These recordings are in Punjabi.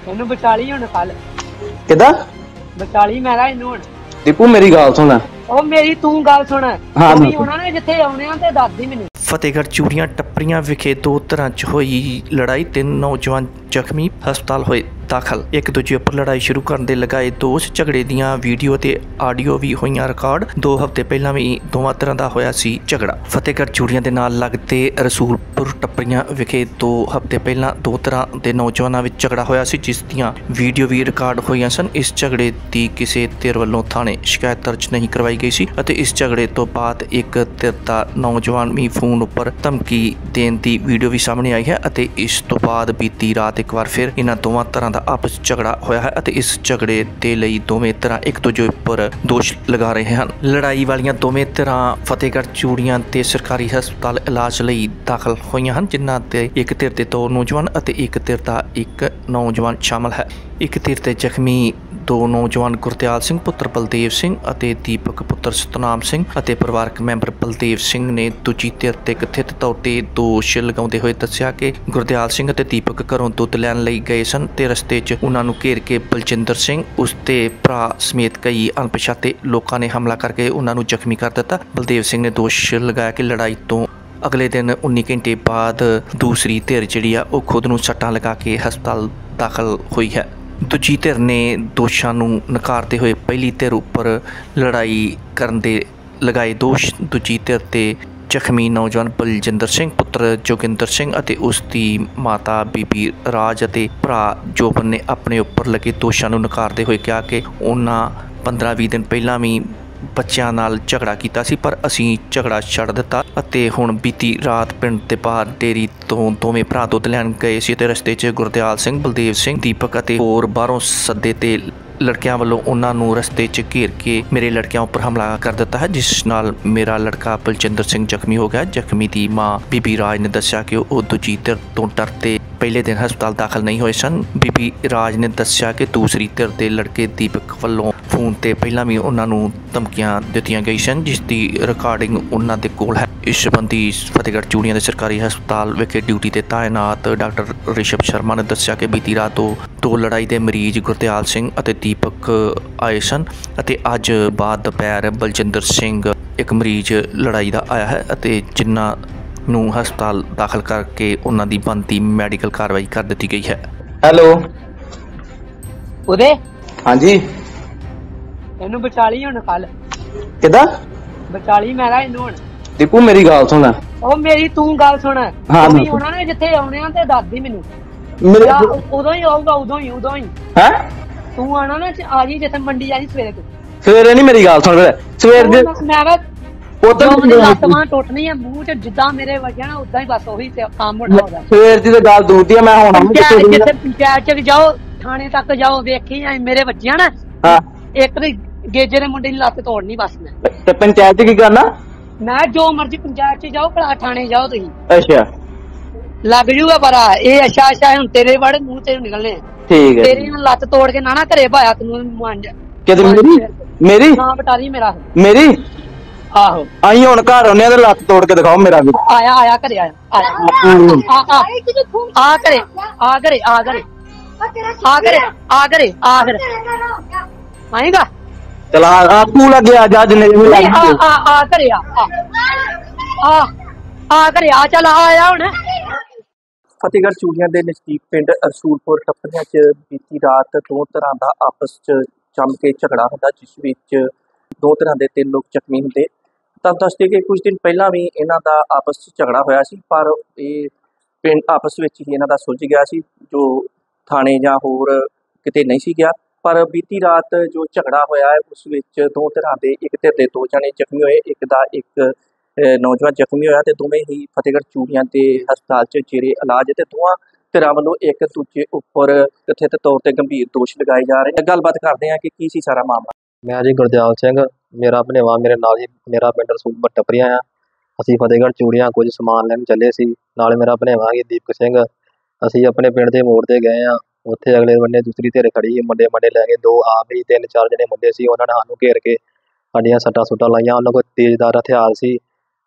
ਇਹਨੂੰ ਵਿਚਾਲੀ ਹੁਣ ਕੱਲ ਕਿੱਦਾਂ ਵਿਚਾਲੀ ਮੈਂ ਕਿਹਾ ਇਹਨੂੰ ਹੁਣ ਦੀਪੂ ਮੇਰੀ ਗੱਲ ਸੁਣ। ਉਹ ਮੇਰੀ ਤੂੰ ਗੱਲ ਸੁਣ ਹਾਂ ਤੁਸੀਂ ਉਹਨਾਂ ਨੇ ਜਿੱਥੇ ਆਉਣੇ ਆ ਤੇ ਦੱਸਦੀ ਮੈਨੂੰ। ਫਤਿਹਗੜ੍ਹ ਚੂੜੀਆਂ ਟੱਪਰੀਆਂ ਵਿਖੇ ਦੋ ਧਿਰਾਂ 'ਚ ਹੋਈ ਲੜਾਈ, 3 ਨੌਜਵਾਨ ਜ਼ਖਮੀ, ਹਸਪਤਾਲ ਹੋਏ ਦਾਖਲ। ਇੱਕ ਦੂਜੇ ਉੱਪਰ ਲੜਾਈ ਸ਼ੁਰੂ ਕਰਨ ਦੇ ਲਗਾਏ ਦੋਸ਼। ਝਗੜੇ ਦੀਆਂ ਵੀਡੀਓ ਤੇ ਆਡੀਓ ਵੀ ਹੋਈਆਂ ਰਿਕਾਰਡ। 2 ਹਫ਼ਤੇ ਪਹਿਲਾਂ ਵੀ ਦੋਵਾਂ ਧਿਰਾਂ ਦਾ ਹੋਇਆ ਸੀ ਝਗੜਾ। ਫਤਿਹਗੜ੍ਹ ਚੂੜੀਆਂ ਦੇ ਨਾਲ ਲੱਗਦੇ ਰਸੂਲਪੁਰ ਟੱਪਰੀਆਂ ਵਿਖੇ 2 ਹਫ਼ਤੇ ਪਹਿਲਾਂ ਦੋ ਧਿਰਾਂ ਦੇ ਨੌਜਵਾਨਾਂ ਵਿੱਚ ਝਗੜਾ ਹੋਇਆ ਸੀ, ਜਿਸ ਦੀਆਂ ਵੀਡੀਓ ਵੀ ਰਿਕਾਰਡ ਹੋਈਆਂ ਸਨ। ਇਸ ਝਗੜੇ ਦੀ ਕਿਸੇ ਧਿਰ ਵੱਲੋਂ ਥਾਣੇ ਸ਼ਿਕਾਇਤ ਦਰਜ ਨਹੀਂ ਕਰਵਾਈ ਗਈ ਸੀ ਅਤੇ ਇਸ ਝਗੜੇ ਤੋਂ ਬਾਅਦ ਇੱਕ ਧਿਰ ਦਾ ਨੌਜਵਾਨ ਵੀ ਫੋਨ ਉੱਪਰ ਧਮਕੀ ਦੇਣ ਦੀ ਵੀਡੀਓ ਵੀ ਸਾਹਮਣੇ ਆਈ ਹੈ ਅਤੇ ਇਸ ਤੋਂ ਬਾਅਦ ਬੀਤੀ ਰਾਤ ਇੱਕ ਵਾਰ ਫਿਰ ਇਹਨਾਂ ਦੋਵਾਂ ਧਿਰਾਂ ਦਾ ਆਪਸ ਝਗੜਾ ਹੋਇਆ ਹੈ ਅਤੇ ਇਸ ਝਗੜੇ ਦੇ ਲਈ ਦੋਵੇਂ ਧਿਰਾਂ ਇੱਕ ਦੂਜੇ ਉੱਪਰ ਦੋਸ਼ ਲਗਾ ਰਹੇ ਹਨ। ਲੜਾਈ ਵਾਲੀਆਂ ਦੋਵੇਂ ਧਿਰਾਂ ਫਤਿਹਗੜ੍ਹ ਚੂੜੀਆਂ ਤੇ ਸਰਕਾਰੀ ਹਸਪਤਾਲ ਇਲਾਜ ਲਈ ਦਾਖਲ ਹੋਈਆਂ ਹਨ, ਜਿਨ੍ਹਾਂ ਦੇ ਇੱਕ ਧਿਰ ਦੇ 2 ਨੌਜਵਾਨ ਅਤੇ ਇੱਕ ਧਿਰ ਦਾ ਇੱਕ ਨੌਜਵਾਨ ਸ਼ਾਮਲ ਹੈ। ਇੱਕ ਧਿਰ ਦੇ ਜ਼ਖਮੀ 2 ਨੌਜਵਾਨ ਗੁਰਦਿਆਲ ਸਿੰਘ ਪੁੱਤਰ ਬਲਦੇਵ ਸਿੰਘ ਅਤੇ ਦੀਪਕ ਪੁੱਤਰ ਸਤਨਾਮ ਸਿੰਘ ਅਤੇ ਪਰਿਵਾਰਕ ਮੈਂਬਰ ਬਲਦੇਵ ਸਿੰਘ ਨੇ ਦੂਜੀ ਧਿਰ ਤੇ ਕਥਿਤ ਤੌਰ ਤੇ ਦੋਸ਼ ਲਗਾਉਂਦੇ ਹੋਏ ਦੱਸਿਆ ਕਿ ਗੁਰਦਿਆਲ ਸਿੰਘ ਅਤੇ ਦੀਪਕ ਘਰੋਂ ਦੁੱਧ ਲੈਣ ਲਈ ਗਏ ਸਨ ਤੇ ਰਸਤੇ 'ਚ ਉਹਨਾਂ ਨੂੰ ਘੇਰ ਕੇ ਬਲਜਿੰਦਰ ਸਿੰਘ, ਉਸਦੇ ਭਰਾ ਸਮੇਤ ਕਈ ਅਣਪਛਾਤੇ ਲੋਕਾਂ ਨੇ ਹਮਲਾ ਕਰਕੇ ਉਹਨਾਂ ਨੂੰ ਜ਼ਖਮੀ ਕਰ ਦਿੱਤਾ। ਬਲਦੇਵ ਸਿੰਘ ਨੇ ਦੋਸ਼ ਲਗਾਇਆ ਕਿ ਲੜਾਈ ਤੋਂ ਅਗਲੇ ਦਿਨ 19 ਘੰਟੇ ਬਾਅਦ ਦੂਸਰੀ ਧਿਰ ਜਿਹੜੀ ਆ ਉਹ ਖੁਦ ਨੂੰ ਸੱਟਾਂ ਲਗਾ ਕੇ ਹਸਪਤਾਲ ਦਾਖਲ ਹੋਈ ਹੈ। ਦੂਜੀ ਧਿਰ ਨੇ ਦੋਸ਼ਾਂ ਨੂੰ ਨਕਾਰਦੇ ਹੋਏ ਪਹਿਲੀ ਧਿਰ ਉੱਪਰ ਲੜਾਈ ਕਰਨ ਦੇ ਲਗਾਏ ਦੋਸ਼। ਦੂਜੀ ਧਿਰ ਤੇ ਜ਼ਖਮੀ ਨੌਜਵਾਨ ਬਲਜਿੰਦਰ ਸਿੰਘ ਪੁੱਤਰ ਜੋਗਿੰਦਰ ਸਿੰਘ ਅਤੇ ਉਸ ਦੀ ਮਾਤਾ ਬੀਬੀ ਰਾਜ ਅਤੇ ਭਰਾ ਜੋਬਨ ਨੇ ਆਪਣੇ ਉੱਪਰ ਲੱਗੇ ਦੋਸ਼ਾਂ ਨੂੰ ਨਕਾਰਦੇ ਹੋਏ ਕਿਹਾ ਕਿ ਉਹਨਾਂ 15-20 ਦਿਨ ਪਹਿਲਾਂ ਵੀ ਬੱਚਿਆਂ ਨਾਲ ਝਗੜਾ ਕੀਤਾ ਸੀ, ਪਰ ਅਸੀਂ ਝਗੜਾ ਛੱਡ ਦਿੱਤਾ ਅਤੇ ਹੁਣ ਬੀਤੀ ਰਾਤ ਪਿੰਡ ਦੇ ਬਾਹਰ ਡੇਅਰੀ ਤੋਂ ਦੋਵੇਂ ਭਰਾ ਦੁੱਧ ਲੈਣ ਗਏ ਸੀ ਅਤੇ ਰਸਤੇ 'ਚ ਗੁਰਦਿਆਲ ਸਿੰਘ, ਬਲਦੇਵ ਸਿੰਘ, ਦੀਪਕ ਅਤੇ ਹੋਰ ਬਾਹਰੋਂ ਸੱਦੇ ਤੇ ਲੜਕਿਆਂ ਵੱਲੋਂ ਉਹਨਾਂ ਨੂੰ ਰਸਤੇ 'ਚ ਘੇਰ ਕੇ ਮੇਰੇ ਲੜਕਿਆਂ ਉੱਪਰ ਹਮਲਾ ਕਰ ਦਿੱਤਾ ਹੈ, ਜਿਸ ਨਾਲ ਮੇਰਾ ਲੜਕਾ ਬਲਜਿੰਦਰ ਸਿੰਘ ਜ਼ਖਮੀ ਹੋ ਗਿਆ। ਜ਼ਖਮੀ ਦੀ ਮਾਂ ਬੀਬੀ ਰਾਜ ਨੇ ਦੱਸਿਆ ਕਿ ਉਹ ਦੂਜੀ ਧਿਰ ਤੋਂ ਡਰਦੇ ਪਹਿਲੇ ਦਿਨ ਹਸਪਤਾਲ ਦਾਖਲ ਨਹੀਂ ਹੋਏ ਸਨ। ਬੀਬੀ ਰਾਜ ਨੇ ਦੱਸਿਆ ਕਿ ਦੂਸਰੀ ਧਿਰ ਦੇ ਲੜਕੇ ਦੀਪਕ ਵੱਲੋਂ ਫੋਨ ਤੇ ਪਹਿਲਾਂ ਵੀ ਉਹਨਾਂ ਨੂੰ ਧਮਕੀਆਂ ਦਿੱਤੀਆਂ ਗਈ ਸਨ, ਜਿਸ ਦੀ ਰਿਕਾਰਡਿੰਗ ਉਹਨਾਂ ਦੇ ਕੋਲ ਹੈ। ਇਸ ਸੰਬੰਧੀ ਫਤਿਹਗੜ੍ਹ ਚੂੜੀਆਂ ਦੇ ਸਰਕਾਰੀ ਹਸਪਤਾਲ ਵਿਖੇ ਡਿਊਟੀ ਤੇ ਤਾਇਨਾਤ ਡਾਕਟਰ ਰਿਸ਼ਭ ਸ਼ਰਮਾ ਨੇ ਦੱਸਿਆ ਕਿ ਬੀਤੀ ਰਾਤ ਦੋ ਲੜਾਈ ਦੇ ਮਰੀਜ਼ ਗੁਰਦਿਆਲ ਸਿੰਘ ਅਤੇ ਦੀਪਕ ਆਏ ਸਨ ਅਤੇ ਅੱਜ ਬਾਅਦ ਦੁਪਹਿਰ ਬਲਜਿੰਦਰ ਸਿੰਘ ਇੱਕ ਮਰੀਜ਼ ਲੜਾਈ ਦਾ ਆਇਆ ਹੈ ਅਤੇ ਜਿਨ੍ਹਾਂ ਨੂੰ ਹਸਪਤਾਲ ਦਾਖਲ ਕਰਕੇ ਉਹਨਾਂ ਦੀ ਬਣਦੀ ਮੈਡੀਕਲ ਕਾਰਵਾਈ ਕਰ ਦਿੱਤੀ ਗਈ ਹੈ। ਹੈਲੋ ਉਹਦੇ ਹਾਂਜੀ ਇਹਨੂੰ ਵਿਚਾਲੀ ਹੁਣ ਕੱਲ ਕਿੱਦਾਂ ਵਿਚਾਲੀ ਮੈਂ ਕਿਹਾ ਇਹਨੂੰ ਹੁਣ। ਦੀਪੂ ਮੇਰੀ ਗੱਲ ਸੁਣ। ਉਹ ਮੇਰੀ ਤੂੰ ਗੱਲ ਸੁਣ ਤੁਸੀਂ ਉਹਨਾਂ ਨੇ ਜਿੱਥੇ ਆਉਣੇ ਆ ਤੇ ਦੱਸਦੀ ਮੈਨੂੰ। ਮੇਰੇ ਉਦੋਂ ਹੀ ਆਊਗਾ, ਉਦੋਂ ਹੀ ਹੈ ਤੂੰ ਆਣਾ ਨਾ ਆ ਜੀ ਜਿੱਥੇ ਮੰਡੀ ਆ ਜੀ ਸਵੇਰੇ ਤੋਂ। ਸਵੇਰੇ ਨਹੀਂ ਮੇਰੀ ਗੱਲ ਸੁਣ। ਸਵੇਰ ਦੇ ਮੈਂ ਲੱਤਾਂ ਟੁੱਟਣੀ ਆ ਮੂੰਹ 'ਚ ਜਿੱਦਾਂ ਮੇਰੇ ਵਜਿਆ ਨਾ ਉਦਾਂ ਹੀ ਬਸ ਉਹੀ ਕੰਮ ਹੋਣਾ ਉਹਦਾ। ਸਵੇਰ ਦੀ ਤਾਂ ਗੱਲ ਦੂਰ ਦੀ ਆ। ਮੈਂ ਹੁਣ ਜਿੱਥੇ ਪੰਚਾਇਤ 'ਚ ਵੀ ਜਾਓ, ਥਾਣੇ ਤੱਕ ਜਾਓ, ਵੇਖੀ ਮੇਰੇ ਵੱਜਿਆ ਨਾ ਹਾਂ ਇੱਕ ਗੇਜੇ ਦੇ ਮੁੰਡੇ ਦੀ ਲੱਤ ਤੋੜਨੀ ਬਸ ਮੈਂ। ਤੇ ਪੰਚਾਇਤ 'ਚ ਕੀ ਕਰਨਾ? ਮੈਂ ਜੋ ਮਰਜ਼ੀ ਪੰਚਾਇਤ 'ਚ ਜਾਓ, ਭਲਾ ਥਾਣੇ ਜਾਓ ਤੁਸੀਂ। ਅੱਛਾ ਲੱਗ ਜੂਗਾ ਪਰਾ ਇਹ। ਅੱਛਾ ਹੁਣ ਤੇਰੇ ਵੜ ਮੂੰਹ ਤੇ ਨਿਕਲਣੇ ਠੀਕ ਹੈ। ਤੇਰੀ ਲੱਤ ਤੋੜ ਕੇ ਨਾ ਘਰੇ ਭਾਇਆ ਤੈਨੂੰ ਮੰਜ ਕਿਤੇ ਮੇਰੀ ਨਾ ਬਟਾਲੀ ਮੇਰੀ ਆਹੋ ਆਈ ਹੁਣ ਘਰ ਆਉਂਦੇ ਆ ਤੇ ਲੱਤ ਤੋੜ ਕੇ ਦਿਖਾਓ ਮੇਰਾ ਵੀ। ਆਇਆ ਘਰੇ ਆਇਆ ਆ ਘਰੇ ਫਿਰ ਆਏਗਾ। ਚਲ ਆ ਤੂੰ ਲੱਗਿਆ ਜੱਜ ਨੇ ਵੀ ਲੱਗ ਘਰੇ ਘਰੇ ਚੱਲ ਆਇਆ ਹੁਣ। ਫਤਿਹਗੜ੍ਹ ਚੂੜੀਆਂ ਦੇ ਨਜ਼ਦੀਕ ਪਿੰਡ ਰਸੂਲਪੁਰ ਟੱਪਰੀਆਂ 'ਚ ਬੀਤੀ ਰਾਤ 2 ਧਿਰਾਂ ਦਾ ਆਪਸ 'ਚ ਜੰਮ ਕੇ ਝਗੜਾ ਹੁੰਦਾ, ਜਿਸ ਵਿੱਚ 2 ਧਿਰਾਂ ਦੇ 3 ਲੋਕ ਜ਼ਖਮੀ ਹੁੰਦੇ। ਤਾਂ ਦੱਸਦੇ ਕਿ ਕੁਝ ਦਿਨ ਪਹਿਲਾਂ ਵੀ ਇਹਨਾਂ ਦਾ ਆਪਸ 'ਚ ਝਗੜਾ ਹੋਇਆ ਸੀ, ਪਰ ਇਹ ਪਿੰਡ ਆਪਸ ਵਿੱਚ ਹੀ ਇਹਨਾਂ ਦਾ ਸੁਲਝ ਗਿਆ ਸੀ, ਜੋ ਥਾਣੇ ਜਾਂ ਹੋਰ ਕਿਤੇ ਨਹੀਂ ਸੀ ਗਿਆ। ਪਰ ਬੀਤੀ ਰਾਤ ਜੋ ਝਗੜਾ ਹੋਇਆ ਹੈ ਉਸ ਵਿੱਚ 2 ਧਿਰਾਂ ਦੇ ਇੱਕ ਧਿਰ ਦੇ 2 ਜਣੇ ਜ਼ਖਮੀ ਹੋਏ, ਇੱਕ ਦਾ ਇੱਕ ਨੌਜਵਾਨ ਜ਼ਖਮੀ ਹੋਇਆ ਤੇ ਦੋਵੇਂ ਹੀ ਫਤਿਹਗੜ੍ਹ ਚੂੜੀਆਂ ਦੇ ਹਸਪਤਾਲ 'ਚ ਜੇਰੇ ਇਲਾਜ ਤੇ ਦੋਵਾਂ ਧਿਰਾਂ ਵੱਲੋਂ ਇੱਕ ਦੂਜੇ ਉੱਪਰ ਕਥਿਤ ਤੌਰ ਤੇ ਗੰਭੀਰ ਦੋਸ਼ ਲਗਾਏ ਜਾ ਰਹੇ। ਗੱਲਬਾਤ ਕਰਦੇ ਹਾਂ ਕਿ ਕੀ ਸੀ ਸਾਰਾ ਮਾਮਲਾ। ਮੈਂ ਜੀ ਗੁਰਦਿਆਲ ਸਿੰਘ, ਮੇਰਾ ਭਣੇਵਾ ਮੇਰੇ ਨਾਲ ਹੀ, ਮੇਰਾ ਪਿੰਡ ਰਸੂਲਪੁਰ ਟੱਪਰੀਆਂ ਆ। ਅਸੀਂ ਫਤਿਹਗੜ੍ਹ ਚੂੜੀਆਂ ਕੁਝ ਸਮਾਨ ਲੈਣ ਚੱਲੇ ਸੀ, ਨਾਲ ਮੇਰਾ ਭਣੇਵਾ ਸੀ ਦੀਪਕ ਸਿੰਘ। ਅਸੀਂ ਆਪਣੇ ਪਿੰਡ ਦੇ ਮੋੜ ਤੇ ਗਏ ਆ, ਉੱਥੇ ਅਗਲੇ ਬੰਨੇ ਦੂਸਰੀ ਧਿਰ ਖੜੀ ਮੁੰਡੇ ਲੈ ਕੇ 2 ਆਪ ਹੀ 3-4 ਜਣੇ ਮੁੰਡੇ ਸੀ। ਉਹਨਾਂ ਨੇ ਸਾਨੂੰ ਘੇਰ ਕੇ ਸਾਡੀਆਂ ਸੱਟਾਂ ਸੁੱਟਾਂ ਲਾਈਆਂ। ਉਹਨਾਂ ਕੋਲ ਤੇਜ਼ਦਾਰ ਹਥਿਆਰ ਸੀ,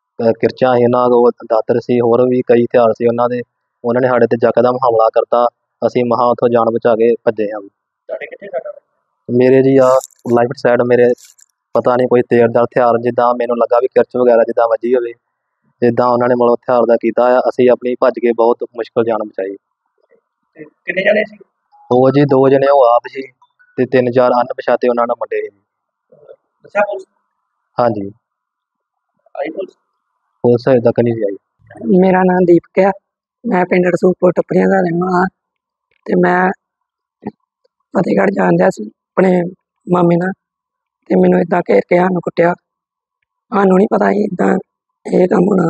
ਕਿਰਚਾਂ ਸੀ, ਉਹਨਾਂ ਕੋਲ ਦਾਤਰ ਸੀ, ਹੋਰ ਵੀ ਕਈ ਹਥਿਆਰ ਸੀ ਉਹਨਾਂ ਦੇ। ਉਹਨਾਂ ਨੇ ਸਾਡੇ ਤੇ ਯਕਦਮ ਹਮਲਾ ਕਰਤਾ। ਅਸੀਂ ਮਹਾਂ ਉੱਥੋਂ ਜਾਨ ਬਚਾ ਕੇ ਭੱਜੇ ਹਾਂ। ਤੁਹਾਡੇ ਕਿੱਥੇ ਸੱਟਾਂ? ਮੇਰੇ ਜੀ ਆ ਲੈਫਟ ਸਾਈਡ ਮੇਰੇ ਪਤਾ ਨਹੀਂ ਕੋਈ ਤੇਜ਼ ਦਾ ਹਥਿਆਰ ਜਿੱਦਾਂ ਮੈਨੂੰ ਲੱਗਾ ਵੀ ਕਿਰਚ ਵਗੈਰਾ ਜਿੱਦਾਂ ਵੱਜੀ ਹੋਵੇ, ਜਿੱਦਾਂ ਉਹਨਾਂ ਨੇ ਮਤਲਬ ਹਥਿਆਰ ਦਾ ਕੀਤਾ ਆ। ਅਸੀਂ ਆਪਣੀ ਭੱਜ ਕੇ ਬਹੁਤ ਮੁਸ਼ਕਲ ਜਾਨ ਬਚਾਈ। ਤੇ ਕਿੰਨੇ ਜਣੇ ਸੀ? ਦੋ ਜਣੇ ਉਹ ਆਪ ਸੀ ਤੇ 3-4 ਅਣਪਛਾਤੇ ਉਹਨਾਂ ਨਾਲ ਮੁੰਡੇ ਸੀ। ਦੱਸਿਆ ਪੁਲਿਸ? ਹਾਂਜੀ, ਆਈ ਪੁਲਿਸ? ਪੁਲਿਸ ਹਜੇ ਤੱਕ ਨਹੀਂ ਆਈ। ਮੇਰਾ ਨਾਮ ਦੀਪਕ ਆ। ਮੈਂ ਪਿੰਡ ਰਸੂਲਪੁਰ ਟੱਪਰੀਆਂ ਦਾ ਰਹਿਣ ਵਾਲਾ ਤੇ ਮੈਂ ਫਤਿਹਗੜ੍ਹ ਜਾਂਦਿਆ ਸੀ ਆਪਣੇ ਮਾਮੇ ਨਾਲ ਤੇ ਮੈਨੂੰ ਇਦਾਂ ਘੇਰ ਕੇ ਸਾਨੂੰ ਕੁੱਟਿਆ। ਸਾਨੂੰ ਨਹੀਂ ਪਤਾ ਸੀ ਇਦਾਂ ਇਹ ਕੰਮ ਹੋਣਾ।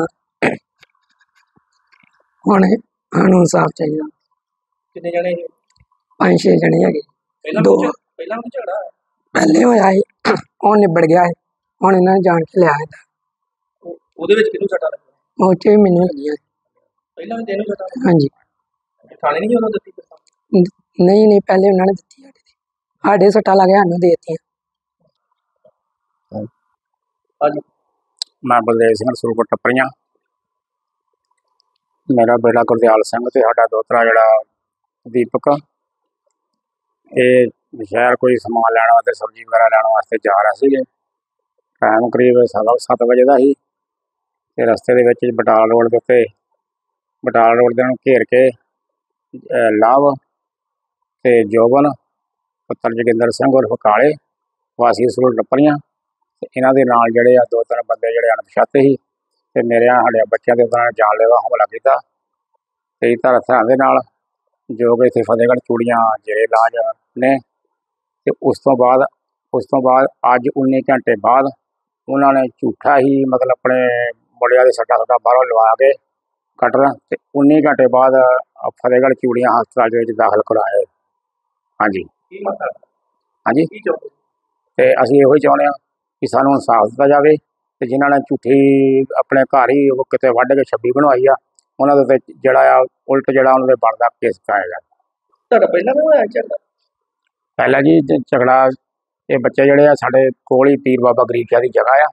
ਹੁਣ ਸਾਨੂੰ ਇਨਸਾਫ ਚਾਹੀਦਾ। ਕਿੰਨੇ ਜਣੇ ਸੀ? 5-6 ਜਣੇ ਹੈਗੇ। ਪਹਿਲਾਂ ਵੀ ਝਗੜਾ ਹੋਇਆ? ਪਹਿਲੇ ਹੋਇਆ ਸੀ, ਉਹ ਨਿਬੜ ਗਿਆ ਹੈ। ਹੁਣ ਇਹਨਾਂ ਨੇ ਜਾਣ ਕੇ ਲਿਆ ਹੈ। ਉਹਦੇ ਵਿੱਚ ਕਿਹਨੂੰ ਸੱਟਾਂ ਲੱਗੀਆਂ? ਉਹ 'ਚ ਵੀ ਮੈਨੂੰ ਲੱਗੀਆਂ। ਪਹਿਲਾਂ ਵੀ ਤੈਨੂੰ ਸੱਟਾਂ? ਹਾਂਜੀ। ਥਾਣੇ ਨਹੀਂ ਉਹਨੂੰ ਦਿੱਤੀ? ਨਹੀਂ ਪਹਿਲੇ ਉਹਨਾਂ ਨੇ ਦਿੱਤੀ ਸਾਡੇ ਸੱਟਾਂ ਲਾ ਕੇ ਸਾਨੂੰ ਦੇ ਦਿੱਤੀਆਂ। ਹਾਂਜੀ। ਮੈਂ ਬਲਦੇਵ ਸਿੰਘ ਰਸੂਲਪੁਰ ਟੱਪਰੀਆਂ। ਮੇਰਾ ਬੇਟਾ ਗੁਰਦਿਆਲ ਸਿੰਘ ਤੇ ਸਾਡਾ ਦੋਤਰਾ ਜਿਹੜਾ ਦੀਪਕ, ਇਹ ਸ਼ਹਿਰ ਕੋਈ ਸਮਾਨ ਲੈਣ ਵਾਸਤੇ ਸਬਜ਼ੀ ਵਗੈਰਾ ਲੈਣ ਵਾਸਤੇ ਜਾ ਰਹੇ ਸੀਗੇ। ਟਾਈਮ ਕਰੀਬ 7:30 ਵਜੇ ਦਾ ਸੀ ਤੇ ਰਸਤੇ ਦੇ ਵਿੱਚ ਬਟਾਲ ਰੋਡ ਦੇ ਉੱਤੇ ਨੂੰ ਘੇਰ ਕੇ ਲਵ ਤੇ ਜੋਬਨ ਪੁੱਤਰ ਜੋਗਿੰਦਰ ਸਿੰਘ ਉਰਫ ਕਾਲੇ ਵਾਸੀ ਰਸੂਲਪੁਰ ਟੱਪਰੀਆਂ ਤੇ ਇਹਨਾਂ ਦੇ ਨਾਲ ਜਿਹੜੇ ਆ 2-3 ਬੰਦੇ ਜਿਹੜੇ ਅਣਪਛਾਤੇ ਸੀ ਤੇ ਸਾਡੇ ਬੱਚਿਆਂ ਦੇ ਉੱਤੇ ਜਾਨਲੇਵਾ ਹਮਲਾ ਕੀਤਾ ਕਈ ਧਾਰ ਹਥਿਆਰਾਂ ਦੇ ਨਾਲ, ਜੋ ਕਿ ਇੱਥੇ ਫਤਿਹਗੜ੍ਹ ਚੂੜੀਆਂ ਜੇਰੇ ਇਲਾਜ ਨੇ। ਤੇ ਉਸ ਤੋਂ ਬਾਅਦ ਅੱਜ 19 ਘੰਟੇ ਬਾਅਦ ਉਹਨਾਂ ਨੇ ਝੂਠਾ ਹੀ ਮਤਲਬ ਆਪਣੇ ਮੁੰਡਿਆਂ ਦੇ ਸੱਟਾਂ ਬਾਹਰੋਂ ਲਵਾ ਕੇ ਕਟਰ ਤੇ 19 ਘੰਟੇ ਬਾਅਦ ਫਤਿਹਗੜ੍ਹ ਚੂੜੀਆਂ ਹਸਪਤਾਲ ਦੇ ਵਿੱਚ ਦਾਖਲ ਕਰਾਏ। ਹਾਂਜੀ। ਕੀ ਮਸਲਾ? ਹਾਂਜੀ। ਕੀ ਚਾਹੁੰਦੇ? ਤੇ ਅਸੀਂ ਇਹੋ ਹੀ ਚਾਹੁੰਦੇ ਹਾਂ ਕਿ ਸਾਨੂੰ ਇਨਸਾਫ ਦਿੱਤਾ ਜਾਵੇ ਤੇ ਜਿਨ੍ਹਾਂ ਨੇ ਝੂਠੀ ਆਪਣੇ ਘਰ ਹੀ ਉਹ ਕਿਤੇ ਵੱਢ ਕੇ ਛੱਬੀ ਬਣਵਾਈ ਆ, ਉਹਨਾਂ ਦੇ ਉੱਤੇ ਜਿਹੜਾ ਆ ਉਲਟ ਜਿਹੜਾ ਉਹਨਾਂ ਦੇ ਬਣਦਾ ਕੇਸ ਪਾਇਆ ਜਾਵੇ। ਤੁਹਾਡਾ ਪਹਿਲਾਂ ਵੀ ਹੋਇਆ ਝਗੜਾ? ਪਹਿਲਾਂ ਜੀ ਝਗੜਾ ਇਹ ਬੱਚੇ ਜਿਹੜੇ ਆ ਸਾਡੇ ਕੋਲ ਹੀ ਪੀਰ ਬਾਬਾ ਗਰੀਬ ਸ਼ਾਹ ਦੀ ਜਗ੍ਹਾ ਆ,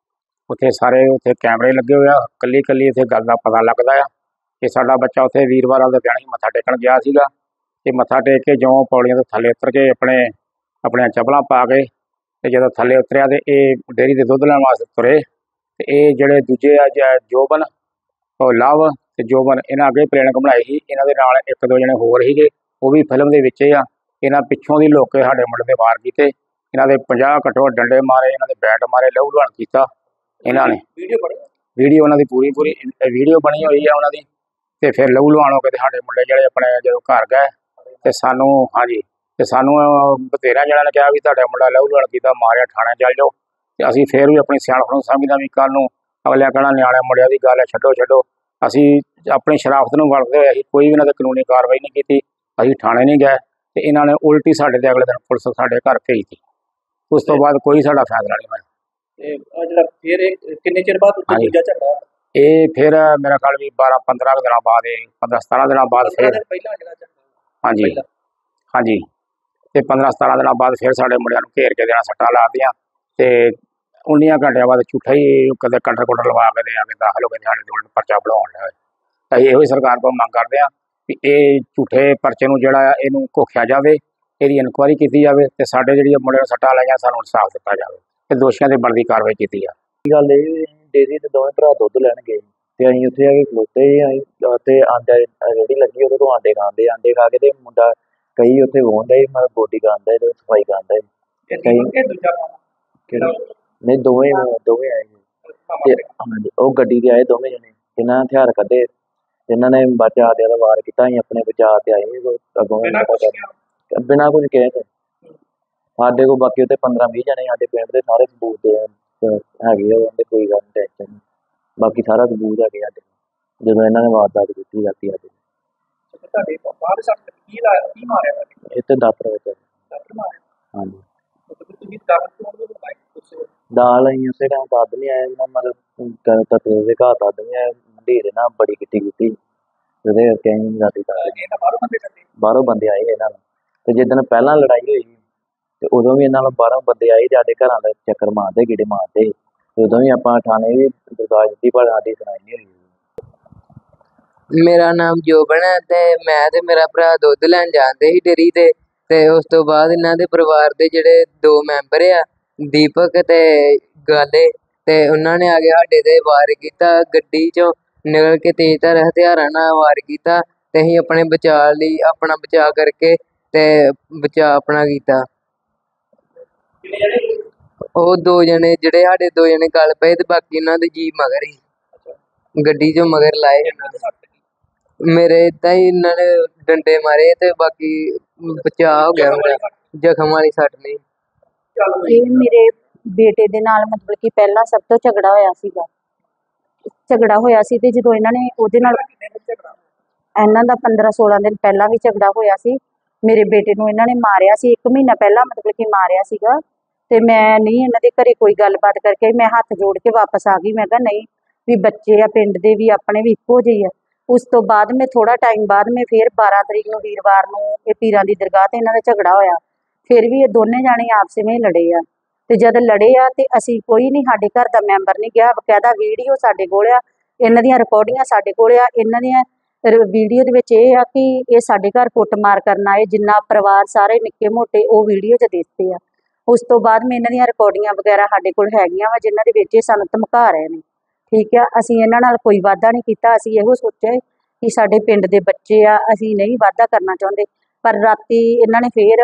ਉੱਥੇ ਕੈਮਰੇ ਲੱਗੇ ਹੋਏ ਆ। ਕੱਲੀ ਇੱਥੇ ਗੱਲ ਦਾ ਪਤਾ ਲੱਗਦਾ ਆ ਕਿ ਸਾਡਾ ਬੱਚਾ ਉੱਥੇ ਵੀਰਵਾਰ ਆਪਦੇ ਵਿਆਹ ਮੱਥਾ ਟੇਕਣ ਗਿਆ ਸੀਗਾ ਤੇ ਮੱਥਾ ਟੇਕ ਕੇ ਜਿਉਂ ਪੌੜੀਆਂ ਤੋਂ ਥੱਲੇ ਉਤਰ ਕੇ ਆਪਣੀਆਂ ਚੱਪਲਾਂ ਪਾ ਕੇ ਤੇ ਜਦੋਂ ਥੱਲੇ ਉਤਰਿਆ ਤੇ ਇਹ ਡੇਅਰੀ ਦੇ ਦੁੱਧ ਲੈਣ ਵਾਸਤੇ ਤੁਰੇ ਤੇ ਇਹ ਜਿਹੜੇ ਦੂਜੇ ਆ ਜੋਬਨ ਉਹ ਲਵ ਤੇ ਜੋਬਨ ਇਹਨਾਂ ਅੱਗੇ ਪਲੈਨਿੰਗ ਬਣਾਈ ਸੀ। ਇਹਨਾਂ ਦੇ ਨਾਲ 1-2 ਜਣੇ ਹੋਰ ਸੀਗੇ, ਉਹ ਵੀ ਫਿਲਮ ਦੇ ਵਿੱਚ ਆ। ਇਹਨਾਂ ਪਿੱਛੋਂ ਦੀ ਲੁੱਕ ਕੇ ਸਾਡੇ ਮੁੰਡੇ 'ਤੇ ਵਾਰ ਕੀਤੇ। ਇਹਨਾਂ ਦੇ 50 ਘੱਟੋ ਡੰਡੇ ਮਾਰੇ, ਇਹਨਾਂ ਦੇ ਬੈਟ ਮਾਰੇ, ਲਹੂ ਲੁਹਾਣ ਕੀਤਾ ਇਹਨਾਂ ਨੇ। ਵੀਡੀਓ ਉਹਨਾਂ ਦੀ ਪੂਰੀ ਵੀਡੀਓ ਬਣੀ ਹੋਈ ਆ ਉਹਨਾਂ ਦੀ। ਤੇ ਫਿਰ ਲਹੂ ਲੁਹਾਣ ਹੋ ਕੇ ਤੇ ਸਾਡੇ ਮੁੰਡੇ ਜਿਹੜੇ ਆਪਣੇ ਜਦੋਂ ਘਰ ਗਏ ਤੇ ਸਾਨੂੰ ਬਥੇਰਿਆਂ ਜਣਿਆਂ ਨੇ ਕਿਹਾ ਵੀ ਤੁਹਾਡਾ ਮੁੰਡਾ ਲਹੂ ਲੁਹਾਣ ਕੀਤਾ, ਮਾਰਿਆ, ਥਾਣੇ ਚੱਲ ਜਾਓ। ਤੇ ਅਸੀਂ ਫਿਰ ਵੀ ਆਪਣੀ ਸਿਆਣਪ ਨੂੰ ਸਮਝਦਾ ਵੀ ਕੱਲ੍ਹ ਨੂੰ ਅਗਲਿਆਂ ਕਹਿਣਾ ਨਿਆਣੇ ਮੁੰਡਿਆਂ ਦੀ ਗੱਲ ਹੈ, ਛੱਡੋ। ਅਸੀਂ ਆਪਣੀ ਸ਼ਰਾਫਤ ਨੂੰ ਵਰਤਦੇ ਹੋਏ ਅਸੀਂ ਕੋਈ ਵੀ ਇਹਨਾਂ 'ਤੇ ਕਾਨੂੰਨੀ ਕਾਰਵਾਈ ਨਹੀਂ ਕੀਤੀ। ਅਸੀਂ ਥਾਣੇ ਨਹੀਂ ਗਏ ਤੇ ਇਹਨਾਂ ਨੇ ਉਲਟੀ ਸਾਡੇ 'ਤੇ ਅਗਲੇ ਦਿਨ ਪੁਲਿਸ ਸਾਡੇ ਘਰ ਭੇਜਤੀ। ਉਸ ਤੋਂ ਬਾਅਦ ਕੋਈ ਸਾਡਾ ਫੈਸਲਾ ਨਹੀਂ ਹੋਇਆ। ਜਿਹੜਾ ਫਿਰ ਕਿੰਨੇ ਚਿਰ ਬਾਅਦ ਦੂਜਾ ਝਗੜਾ? ਇਹ ਫਿਰ ਮੇਰਾ ਖਿਆਲ ਵੀ 12-15 ਦਿਨਾਂ ਬਾਅਦ 15-17 ਦਿਨਾਂ ਬਾਅਦ ਫਿਰ ਪਹਿਲਾਂ ਜਿਹੜਾ ਝਗੜਾ? ਹਾਂਜੀ। ਤੇ 15-17 ਦਿਨਾਂ ਬਾਅਦ ਫਿਰ ਸਾਡੇ ਮੁੰਡਿਆਂ ਨੂੰ ਘੇਰ ਕੇ ਦੇਣਾ ਸੱਟਾਂ ਲਾਤੀਆਂ ਤੇ 19 ਘੰਟਿਆਂ ਬਾਅਦ ਝੂਠਾ ਹੀ ਕਦੇ ਕਟਰ ਲਵਾ ਕੇ ਦੇ ਆ ਕੇ ਦਾਖਲ ਹੋ ਗਏ ਸਾਡੇ ਕੋਲ ਪਰਚਾ ਬਣਾਉਣ ਲਿਆ। ਅਸੀਂ ਇਹੋ ਹੀ ਸਰਕਾਰ ਕੋਲ ਮੰਗ ਕਰਦੇ ਹਾਂ ਵੀ ਇਹ ਝੂਠੇ ਪਰਚੇ ਨੂੰ ਜਿਹੜਾ ਆ ਇਹਨੂੰ ਘੋਖਿਆ ਜਾਵੇ, ਇਹਦੀ ਇਨਕੁਆਇਰੀ ਕੀਤੀ ਜਾਵੇ ਤੇ ਸਾਡੇ ਜਿਹੜੀਆਂ ਮੁੰਡਿਆਂ ਨੂੰ ਸੱਟਾਂ ਲਾਈਆਂ ਸਾਨੂੰ ਇਨਸਾਫ ਦਿੱਤਾ ਜਾਵੇ ਤੇ ਦੋਸ਼ੀਆਂ 'ਤੇ ਬਣਦੀ ਕਾਰਵਾਈ ਕੀਤੀ ਜਾਵੇ। ਗੱਲ ਇਹ ਡੇਅਰੀ ਤੇ ਦੋਵੇਂ ਭਰਾ ਦੁੱਧ ਲੈਣ ਗਏ ਤੇ ਅਸੀਂ ਉੱਥੇ ਆ ਕੇ ਖਲੋਤੇ ਅਸੀਂ ਤੇ ਆਂਡਾ ਰੇਹੜੀ ਲੱਗੀ ਉਹਦੇ ਤੋਂ ਆਂਡੇ ਖਾ ਕੇ ਤੇ ਮੁੰਡਾ ਕਈ ਉੱਥੇ ਵਾਹੁੰਦਾ ਸੀ, ਮਤਲਬ ਬੋਡੀ ਖਾਂਦਾ ਤੇ ਸਫਾਈ ਖਾਂਦਾ ਕਿਹੜਾ? ਨਹੀਂ ਦੋਵੇਂ ਆਏ ਤੇ ਹਾਂਜੀ ਉਹ ਗੱਡੀ ਤੇ ਆਏ ਦੋਵੇਂ ਜਣੇ, ਇਹਨਾਂ ਹਥਿਆਰ ਕੱਢੇ, ਇਹਨਾਂ ਨੇ ਬਚਾ ਦੇ ਵਾਰ ਕੀਤਾ। ਅਸੀਂ ਆਪਣੇ ਬਚਾਅ ਤੇ ਆਏ ਅੱਗੋਂ ਬਿਨਾਂ ਕੁਝ ਕਹੇ ਤੇ ਸਾਡੇ ਕੋਲ ਬਾਕੀ ਉੱਥੇ 15-20 ਜਣੇ ਸਾਡੇ ਪਿੰਡ ਦੇ ਸਾਰੇ ਸਬੂਤ ਦੇ ਹੈਗੇ ਆ, ਉਹਦੇ ਕੋਈ ਗੱਲ ਨਹੀਂ, ਟੈਨਸ਼ਨ ਨਹੀਂ, ਬਾਕੀ ਸਾਰਾ ਸਬੂਤ ਹੈਗੇ ਸਾਡੇ ਜਦੋਂ ਇਹਨਾਂ ਨੇ ਵਾਰਦਾਤ ਕੀਤੀ ਰਾਤੀ ਸਾਡੇ। ਤੁਹਾਡੇ ਬਾਹਰ ਸੱਟ ਕੀ ਮਾਰਿਆ? ਇੱਥੇ ਦਾਤਰ ਵਿੱਚ। ਹਾਂਜੀ। ਦਾਲ ਅਸੀਂ ਉਸੇ ਟਾਈਮ ਦੱਦ ਨਹੀਂ ਆਏ, ਮਤਲਬ ਤਤੇ ਦੇ ਘਾਹ ਦੱਦ ਨਹੀਂ ਆਏ, ਢੇਰੇ ਨਾਲ ਬੜੀ ਕੀਤੀ ਉਹਦੇ ਕਰਕੇ ਅਸੀਂ ਰਾਤੀ ਬਾਹਰੋਂ ਬੰਦੇ ਆਏ ਇਹਨਾਂ ਨੂੰ। ਤੇ ਜਿੱਦਣ ਪਹਿਲਾਂ ਲੜਾਈ ਹੋਈ ਤੇ ਉਦੋਂ ਵੀ ਇਹਨਾਂ ਨੂੰ ਬਾਹਰੋਂ ਬੰਦੇ ਆਏ ਸਾਡੇ ਘਰਾਂ ਦਾ ਚੱਕਰ ਮਾਰਦੇ, ਗੇੜੇ ਮਾਰਦੇ। ਤੇ ਉਦੋਂ ਵੀ ਆਪਾਂ ਥਾਣੇ ਵੀ ਦਰਖਾਸਤ ਦਿੱਤੀ ਪਰ ਸਾਡੀ ਸੁਣਾਈ ਨਹੀਂ ਹੋਈ। ਮੇਰਾ ਨਾਮ ਜੋਬਨ ਹੈ ਤੇ ਮੈਂ ਤੇ ਮੇਰਾ ਭਰਾ ਦੁੱਧ ਲੈਣ ਜਾਂਦੇ ਸੀ ਡੇਅਰੀ ਤੇ ਉਸ ਤੋਂ ਬਾਅਦ ਇਹਨਾਂ ਦੇ ਪਰਿਵਾਰ ਦੇ ਜਿਹੜੇ 2 ਮੈਂਬਰ ਆ ਦੀਪਕ ਤੇ ਗਾਲੇ ਤੇ ਉਹਨਾਂ ਨੇ ਆ ਕੇ ਸਾਡੇ ਤੇ ਵਾਰ ਕੀਤਾ, ਗੱਡੀ ਚੋਂ ਨਿਕਲ ਕੇ ਤੇਜ਼ਧਾਰ ਹਥਿਆਰਾਂ ਨਾਲ ਵਾਰ ਕੀਤਾ ਤੇ ਅਸੀਂ ਆਪਣੇ ਬਚਾਅ ਲਈ ਆਪਣਾ ਬਚਾਅ ਕਰਕੇ ਤੇ ਬਚਾਅ ਆਪਣਾ ਕੀਤਾ। ਕਿੰਨੇ ਜਣੇ? ਉਹ 2 ਜਣੇ ਜਿਹੜੇ ਸਾਡੇ 2 ਜਣੇ ਗਲ ਪਏ ਤੇ ਬਾਕੀ ਇਹਨਾਂ ਦੇ ਜੀ ਮਗਰ ਹੀ ਗੱਡੀ ਚੋਂ ਮਗਰ ਲਾਏ ਇਹਨਾਂ ਨੇ। ਮੇਰੇ ਏਦਾਂ ਹੀ ਇਹਨਾਂ ਨੇ ਡੰਡੇ ਮਾਰੇ ਤੇ ਬਾਕੀ ਬਚਾਅ ਹੋ ਗਿਆ ਮੇਰਾ, ਜ਼ਖਮ ਵਾਲੀ ਸੱਟ ਨਹੀਂ। ਇਹ ਮੇਰੇ ਬੇਟੇ ਦੇ ਨਾਲ ਮਤਲਬ ਕਿ ਪਹਿਲਾਂ ਸਭ ਤੋਂ ਝਗੜਾ ਹੋਇਆ ਸੀਗਾ। ਝਗੜਾ ਹੋਇਆ ਸੀ ਤੇ ਜਦੋਂ ਇਹਨਾਂ ਨੇ ਉਹਦੇ ਨਾਲ ਇਹਨਾਂ ਦਾ 15-16 ਦਿਨ ਪਹਿਲਾਂ ਵੀ ਝਗੜਾ ਹੋਇਆ ਸੀ। ਮੇਰੇ ਬੇਟੇ ਨੂੰ ਇਹਨਾਂ ਨੇ ਮਾਰਿਆ ਸੀ 1 ਮਹੀਨਾ ਪਹਿਲਾਂ ਮਤਲਬ ਕਿ ਮਾਰਿਆ ਸੀਗਾ ਤੇ ਮੈਂ ਨਹੀਂ ਇਹਨਾਂ ਦੇ ਘਰੇ ਕੋਈ ਗੱਲਬਾਤ ਕਰਕੇ ਮੈਂ ਹੱਥ ਜੋੜ ਕੇ ਵਾਪਸ ਆ ਗਈ। ਮੈਂ ਕਿਹਾ ਨਹੀਂ ਵੀ ਬੱਚੇ ਆ ਪਿੰਡ ਦੇ ਵੀ ਆਪਣੇ ਵੀ ਇੱਕੋ ਜਿਹੇ ਆ। ਉਸ ਤੋਂ ਬਾਅਦ ਮੈਂ ਥੋੜਾ ਟਾਈਮ ਬਾਅਦ ਮੈਂ ਫਿਰ 12 ਤਰੀਕ ਨੂੰ ਵੀਰਵਾਰ ਨੂੰ ਇਹ ਪੀਰਾਂ ਦੀ ਦਰਗਾਹ ਤੇ ਇਹਨਾਂ ਦਾ ਝਗੜਾ ਹੋਇਆ। ਫਿਰ ਵੀ ਇਹ ਦੋਨੇ ਜਾਣੇ ਆਪਸ ਵਿੱਚ ਲੜੇ ਆ ਤੇ ਜਦ ਲੜੇ ਆ ਤੇ ਅਸੀਂ ਕੋਈ ਨਹੀਂ ਸਾਡੇ ਘਰ ਦਾ ਮੈਂਬਰ ਨਹੀਂ ਗਿਆ। ਬਕਾਇਦਾ ਵੀਡੀਓ ਸਾਡੇ ਕੋਲ ਆ, ਇਹਨਾਂ ਦੀਆਂ ਰਿਕਾਰਡਿੰਗਾਂ ਸਾਡੇ ਕੋਲ ਆ। ਇਹਨਾਂ ਦੀਆਂ ਵੀਡੀਓ ਦੇ ਵਿੱਚ ਇਹ ਆ ਕਿ ਇਹ ਸਾਡੇ ਘਰ ਕੁੱਟਮਾਰ ਕਰਨ ਆਏ, ਜਿੰਨਾ ਪਰਿਵਾਰ ਸਾਰੇ ਨਿੱਕੇ ਮੋਟੇ ਉਹ ਵੀਡੀਓ 'ਚ ਦੇਖਦੇ ਆ। ਉਸ ਤੋਂ ਬਾਅਦ ਮੈਂ ਇਹਨਾਂ ਦੀਆਂ ਰਿਕਾਰਡਿੰਗਾਂ ਵਗੈਰਾ ਸਾਡੇ ਕੋਲ ਹੈਗੀਆਂ ਵਾ ਜਿਨ੍ਹਾਂ ਦੇ ਵਿੱਚ ਇਹ ਸਾਨੂੰ ਧਮਕਾ ਰਹੇ ਨੇ। ਠੀਕ ਆ, ਅਸੀਂ ਇਹਨਾਂ ਨਾਲ ਕੋਈ ਵਾਅਦਾ ਨਹੀਂ ਕੀਤਾ। ਅਸੀਂ ਇਹੋ ਸੋਚਿਆ ਕਿ ਸਾਡੇ ਪਿੰਡ ਦੇ ਬੱਚੇ ਆ, ਅਸੀਂ ਨਹੀਂ ਵਾਅਦਾ ਕਰਨਾ ਚਾਹੁੰਦੇ। ਪਰ ਰਾਤੀ ਇਹਨਾਂ ਨੇ ਫਿਰ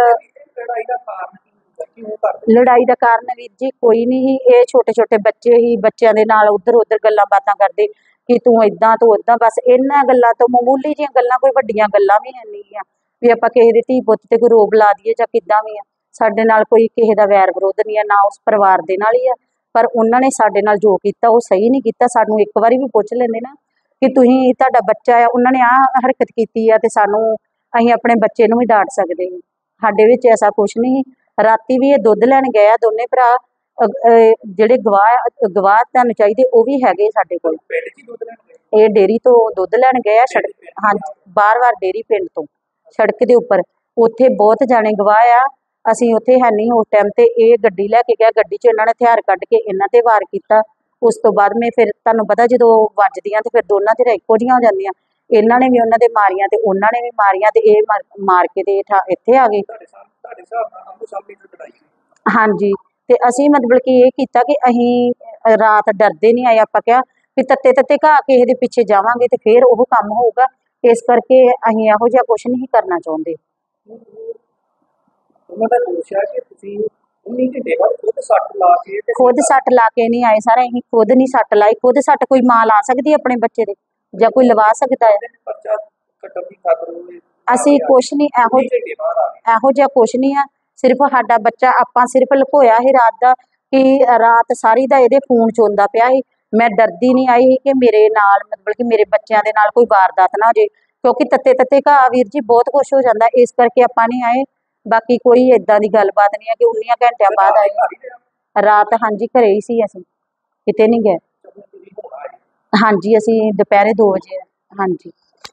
ਲੜਾਈ ਦਾ ਕਾਰਨ ਵੀਰ ਜੀ ਕੋਈ ਨਹੀਂ ਸੀ। ਇਹ ਛੋਟੇ ਛੋਟੇ ਬੱਚੇ ਹੀ, ਬੱਚਿਆਂ ਦੇ ਨਾਲ ਉੱਧਰ ਉੱਧਰ ਗੱਲਾਂ ਬਾਤਾਂ ਕਰਦੇ ਕਿ ਤੂੰ ਏਦਾਂ ਤੂੰ ਏਦਾਂ, ਬਸ ਇਹਨਾਂ ਗੱਲਾਂ ਤੋਂ ਮਾਮੂਲੀ ਜਿਹੀਆਂ ਗੱਲਾਂ, ਕੋਈ ਵੱਡੀਆਂ ਗੱਲਾਂ ਵੀ ਹੈ ਨਹੀਂ ਆ ਵੀ ਆਪਾਂ ਕਿਸੇ ਦੇ ਧੀ ਪੁੱਤ ਤੇ ਕੋਈ ਰੋਬ ਲਾ ਦਈਏ ਜਾਂ ਕਿੱਦਾਂ ਵੀ ਆ। ਸਾਡੇ ਨਾਲ ਕੋਈ ਕਿਸੇ ਦਾ ਵੈਰ ਵਿਰੋਧ ਨਹੀਂ ਆ, ਨਾ ਉਸ ਪਰਿਵਾਰ ਦੇ ਨਾਲ ਹੀ ਆ। ਪਰ ਉਹਨਾਂ ਨੇ ਸਾਡੇ ਨਾਲ ਜੋ ਕੀਤਾ ਉਹ ਸਹੀ ਨਹੀਂ ਕੀਤਾ। ਸਾਨੂੰ ਇੱਕ ਵਾਰੀ ਵੀ ਪੁੱਛ ਲੈਂਦੇ ਨਾ ਕਿ ਤੁਸੀਂ ਤੁਹਾਡਾ ਬੱਚਾ ਆ, ਉਹਨਾਂ ਨੇ ਆਹ ਹਰਕਤ ਕੀਤੀ ਆ ਤੇ ਸਾਨੂੰ ਅਸੀਂ ਆਪਣੇ ਬੱਚੇ ਨੂੰ ਵੀ ਡਾਂਟ ਸਕਦੇ ਹਾਂ। ਸਾਡੇ ਵਿੱਚ ਐਸਾ ਕੁਛ ਨਹੀਂ। ਰਾਤੀ ਵੀ ਇਹ ਦੁੱਧ ਲੈਣ ਗਏ ਆ ਦੋਨੇ ਭਰਾ। ਜਿਹੜੇ ਗਵਾਹ ਤੁਹਾਨੂੰ ਚਾਹੀਦੇ ਉਹ ਵੀ ਹੈਗੇ ਸਾਡੇ ਕੋਲ। ਇਹ ਡੇਅਰੀ ਤੋਂ ਦੁੱਧ ਲੈਣ ਗਏ ਆ ਹਾਂਜੀ, ਬਾਰ-ਬਾਰ ਡੇਅਰੀ ਪਿੰਡ ਤੋਂ ਸੜਕ ਦੇ ਉੱਪਰ। ਉੱਥੇ ਬਹੁਤ ਜਾਣੇ ਗਵਾਹ ਆ, ਅਸੀਂ ਉੱਥੇ ਹੈ ਨਹੀਂ ਉਸ ਟਾਈਮ ਤੇ। ਇਹ ਗੱਡੀ ਲੈ ਕੇ ਗਿਆ, ਗੱਡੀ 'ਚ ਇਹਨਾਂ ਨੇ ਹਥਿਆਰ ਕੱਢ ਕੇ ਇਹਨਾਂ ਤੇ ਵਾਰ ਕੀਤਾ। ਉਸ ਤੋਂ ਬਾਅਦ ਮੈਂ ਫਿਰ ਤੁਹਾਨੂੰ ਪਤਾ ਜਦੋਂ ਵੱਜਦੀਆਂ ਤੇ ਫਿਰ ਦੋਨਾਂ ਤੇ ਇੱਕੋ ਜਿਹੀਆਂ ਹੋ ਜਾਂਦੀਆਂ। ਇਹਨਾਂ ਨੇ ਵੀ ਉਹਨਾਂ ਦੇ ਮਾਰੀਆਂ ਤੇ ਉਹਨਾਂ ਨੇ ਵੀ ਮਾਰੀਆਂ ਤੇ ਇਹ ਮਾਰ ਕੇ ਤੇ ਇੱਥੇ ਆ ਗਏ। ਹਾਂਜੀ, ਤੇ ਅਸੀਂ ਮਤਲਬ ਕਿ ਇਹ ਕੀਤਾ ਕਿ ਅਸੀਂ ਰਾਤ ਡਰਦੇ ਨਹੀਂ ਆਏ। ਆਪਾਂ ਕਿਹਾ ਵੀ ਤੱਤੇ ਘਾਹ ਕਿਸੇ ਦੇ ਪਿੱਛੇ ਜਾਵਾਂਗੇ ਤੇ ਫਿਰ ਉਹ ਕੰਮ ਹੋਊਗਾ। ਇਸ ਕਰਕੇ ਅਸੀਂ ਇਹੋ ਜਿਹਾ ਕੁਛ ਨਹੀਂ ਕਰਨਾ ਚਾਹੁੰਦੇ। ਉਹਨਾਂ ਦਾ ਦੋਸ਼ ਹੈ ਕਿ ਤੁਸੀਂ 19 ਘੰਟੇ ਬਾਅਦ ਖੁਦ ਸੱਟ ਲਾ ਕੇ ਨਹੀਂ ਆਏ ਸਰ। ਅਸੀਂ ਖੁਦ ਨਹੀਂ ਸੱਟ ਲਾਈ। ਖੁਦ ਸੱਟ ਕੋਈ ਮਾਂ ਲਾ ਸਕਦੀ ਹੈ ਆਪਣੇ ਬੱਚੇ ਦੇ ਜਾਂ ਕੋਈ ਲਵਾ ਸਕਦਾ ਹੈ? ਅਸੀਂ ਕੁਛ ਨਹੀਂ ਇਹੋ ਜਿਹਾ ਕੁਛ ਨਹੀਂ ਆ। ਸਿਰਫ ਸਾਡਾ ਬੱਚਾ ਆਪਾਂ ਸਿਰਫ ਲੁਕੋਇਆ ਸੀ ਰਾਤ ਦਾ ਕਿ ਰਾਤ ਸਾਰੀ ਦਾ ਇਹਦੇ ਫੋਨ 'ਚ ਆਉਂਦਾ ਪਿਆ ਸੀ। ਮੈਂ ਡਰਦੀ ਨਹੀਂ ਆਈ ਸੀ ਕਿ ਮੇਰੇ ਨਾਲ ਮਤਲਬ ਕਿ ਮੇਰੇ ਬੱਚਿਆਂ ਦੇ ਨਾਲ ਕੋਈ ਵਾਰਦਾਤ ਨਾ ਹੋ ਜੇ, ਕਿਉਂਕਿ ਤੱਤੇ ਘਾਹ ਵੀਰ ਜੀ ਬਹੁਤ ਕੁਛ ਹੋ ਜਾਂਦਾ। ਇਸ ਕਰਕੇ ਆਪਾਂ ਨਹੀਂ ਆਏ। ਬਾਕੀ ਕੋਈ ਏਦਾਂ ਦੀ ਗੱਲਬਾਤ ਨਹੀਂ ਹੈ ਕਿ 19 ਘੰਟਿਆਂ ਬਾਅਦ ਆਏ। ਰਾਤ ਹਾਂਜੀ ਘਰੇ ਹੀ ਸੀ, ਅਸੀਂ ਕਿਤੇ ਨਹੀਂ ਗਏ। ਹਾਂਜੀ, ਅਸੀਂ ਦੁਪਹਿਰੇ 2 ਵਜੇ ਹਾਂਜੀ।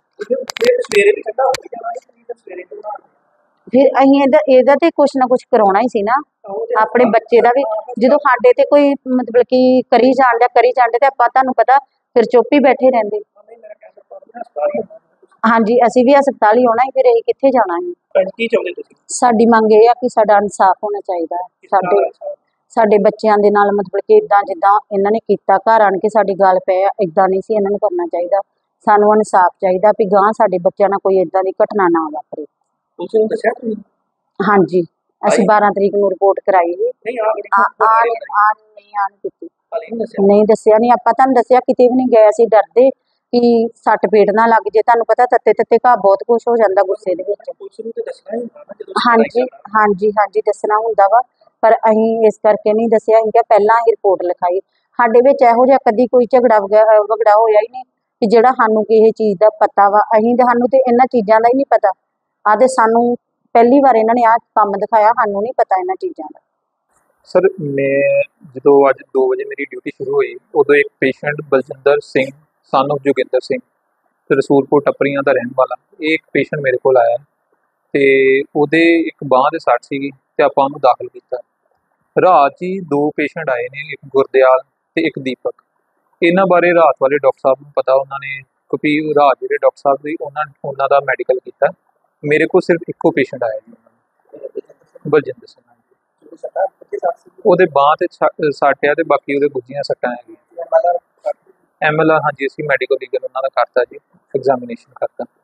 ਫਿਰ ਅਸੀਂ ਇਹਦਾ ਤੇ ਕੁਛ ਨਾ ਕੁਛ ਕਰਾਉਣਾ ਹੀ ਸੀ ਨਾ ਆਪਣੇ ਬੱਚੇ ਦਾ ਵੀ। ਜਦੋਂ ਸਾਡੇ ਤੇ ਕੋਈ ਮਤਲਬ ਕਿ ਕਰੀ ਜਾਣ ਡਿਆ ਤੇ ਆਪਾਂ ਤੁਹਾਨੂੰ ਪਤਾ ਫਿਰ ਚੁੱਪ ਹੀ ਬੈਠੇ ਰਹਿੰਦੇ। ਹਾਂਜੀ, ਅਸੀਂ ਵੀ ਹਸਪਤਾਲ ਹੀ ਆਉਣਾ ਸੀ, ਫਿਰ ਅਸੀਂ ਕਿੱਥੇ ਜਾਣਾ ਸੀ। ਕੀ ਚਾਹੁੰਦੇ ਤੁਸੀਂ? ਸਾਡੀ ਮੰਗ ਇਹ ਆ ਕਿ ਸਾਡਾ ਇਨਸਾਫ ਹੋਣਾ ਚਾਹੀਦਾ ਹੈ। ਸਾਡੇ ਬੱਚਿਆਂ ਦੇ ਨਾਲ ਮਤਲਬ ਕਿ ਇਦਾਂ ਜਿੱਦਾਂ ਇਹਨਾਂ ਨੇ ਕੀਤਾ ਘਰ ਆਣ ਕੇ ਸਾਡੀ ਗੱਲ ਪਏ, ਇਦਾਂ ਨਹੀਂ ਸੀ ਇਹਨਾਂ ਨੂੰ ਕਰਨਾ ਚਾਹੀਦਾ। ਸਾਨੂੰ ਇਨਸਾਫ ਚਾਹੀਦਾ ਵੀ ਗਾਂ ਸਾਡੇ ਬੱਚਿਆਂ ਨਾਲ ਕੋਈ ਇਦਾਂ ਦੀ ਘਟਨਾ ਨਾ ਵਾਪਰੇ। ਤੁਸੀਂ ਨੂੰ ਦੱਸਿਆ ਤੁਸੀਂ? ਹਾਂਜੀ, ਅਸੀਂ 12 ਤਰੀਕ ਨੂੰ ਰਿਪੋਰਟ ਕਰਾਈ ਸੀ। ਨਹੀਂ ਨਹੀਂ ਦੱਸਿਆ ਨਹੀਂ। ਆਪਾਂ ਤੁਹਾਨੂੰ ਦੱਸਿਆ ਕਿਤੇ ਵੀ ਨਹੀਂ ਗਏ। ਅਸੀਂ ਡਰਦੇ ਕਿ ਸੱਟ ਪੇਟ ਨਾ ਲੱਗ ਜੇ। ਤੁਹਾਨੂੰ ਪਤਾ ਤੱਤੇ ਘਾਹ ਬਹੁਤ ਕੁਛ ਹੋ ਜਾਂਦਾ ਗੁੱਸੇ ਦੇ ਵਿੱਚ। ਹਾਂਜੀ ਦੱਸਣਾ ਹੁੰਦਾ ਵਾ, ਪਰ ਅਸੀਂ ਇਸ ਕਰਕੇ ਨਹੀਂ ਦੱਸਿਆ। ਅਸੀਂ ਕਿਹਾ ਪਹਿਲਾਂ ਹੀ ਰਿਪੋਰਟ ਲਿਖਾਈ। ਸਾਡੇ ਵਿੱਚ ਇਹੋ ਜਿਹਾ ਕਦੀ ਕੋਈ ਝਗੜਾ ਵਗੜਾ ਹੋਇਆ ਹੀ ਨਹੀਂ ਕਿ ਜਿਹੜਾ ਸਾਨੂੰ ਕਿਸੇ ਚੀਜ਼ ਦਾ ਪਤਾ ਵਾ। ਸਾਨੂੰ ਤੇ ਇਹਨਾਂ ਚੀਜ਼ਾਂ ਦਾ ਹੀ ਨਹੀਂ ਪਤਾ। ਆਦੇ ਸਾਨੂੰ ਪਹਿਲੀ ਵਾਰ ਇਹਨਾਂ ਨੇ ਆਹ ਕੰਮ ਦਿਖਾਇਆ, ਸਾਨੂੰ ਨਹੀਂ ਪਤਾ ਇਹਨਾਂ ਚੀਜ਼ਾਂ ਦਾ। ਸਰ ਮੈਂ ਜਦੋਂ ਅੱਜ 2 ਵਜੇ ਮੇਰੀ ਡਿਊਟੀ ਸ਼ੁਰੂ ਹੋਈ, ਉਦੋਂ ਇੱਕ patient Baljinder Singh son of Joginder Singh Rasulpur ਟੱਪਰੀਆਂ ਦਾ ਰਹਿਣ ਵਾਲਾ, ਇਹ ਇੱਕ ਪੇਸ਼ੈਂਟ ਮੇਰੇ ਕੋਲ ਆਇਆ ਤੇ ਉਹਦੇ ਇੱਕ ਬਾਂਹ ਦੇ ਸੱਟ ਸੀਗੀ ਤੇ ਆਪਾਂ ਉਹਨੂੰ ਦਾਖਲ ਕੀਤਾ। ਰਾਤ ਹੀ 2 ਪੇਸ਼ੈਂਟ ਆਏ ਨੇ, ਇੱਕ ਗੁਰਦਿਆਲ ਤੇ ਇੱਕ ਦੀਪਕ। ਇਹਨਾਂ ਬਾਰੇ ਰਾਤ ਵਾਲੇ ਡਾਕਟਰ ਸਾਹਿਬ ਨੂੰ ਪਤਾ, ਉਹਨਾਂ ਨੇ ਕਿਉਂਕਿ ਰਾਤ ਜਿਹੜੇ ਡਾਕਟਰ ਸਾਹਿਬ ਸੀ ਉਹਨਾਂ ਦਾ ਮੈਡੀਕਲ ਕੀਤਾ। ਮੇਰੇ ਕੋਲ ਸਿਰਫ ਇੱਕੋ ਪੇਸ਼ੈਂਟ ਆਇਆ ਜੀ, ਬਲਜਿੰਦਰ ਸਿੰਘ। ਉਹਦੇ ਬਾਂਹ ਤੇ ਸੱਟ ਆ ਤੇ ਬਾਕੀ ਉਹਦੇ ਗੁੱਜੀਆਂ ਸੱਟਾਂ ਹੈਗੀਆਂ। MLR ਹਾਂਜੀ ਅਸੀਂ ਮੈਡੀਕਲ ਲੀਗਲ ਉਹਨਾਂ ਦਾ ਕਰਤਾ ਜੀ, ਐਗਜ਼ਾਮੀਨੇਸ਼ਨ ਕਰਤਾ।